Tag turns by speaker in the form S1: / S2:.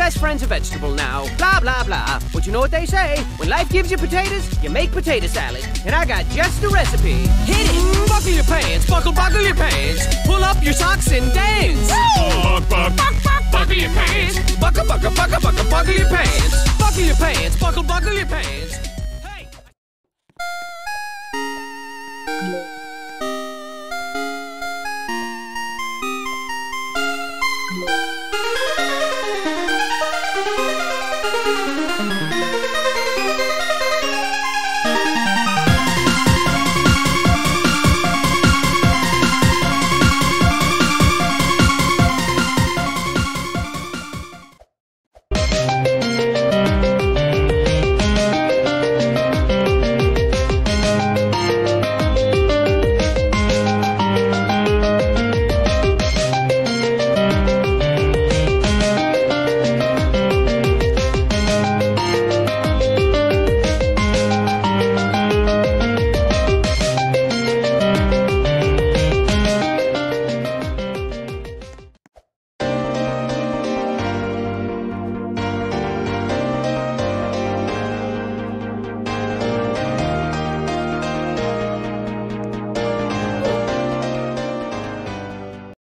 S1: best friend's a vegetable now. Blah, blah, blah. But you know what they say? When life gives you potatoes, you make potato salad. And I got just the recipe. Hit it! Buckle your pants, buckle your pants. Pull up your socks and dance. Buckle your pants. Buckle your pants. Buckle your pants, buckle your pants.